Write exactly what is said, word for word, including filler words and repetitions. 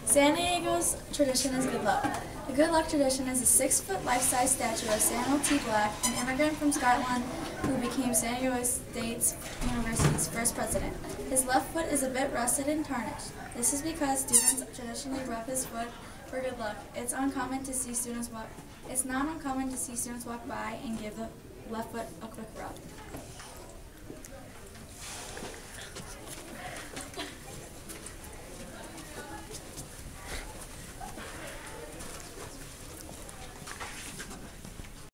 San Diego's tradition is good luck. The good luck tradition is a six-foot life-size statue of Samuel T. Black, an immigrant from Scotland who became San Diego State University's first president. His left foot is a bit rusted and tarnished. This is because students traditionally rub his foot for good luck. It's uncommon to see students walk. It's not uncommon to see students walk by and give the left foot a quick rub.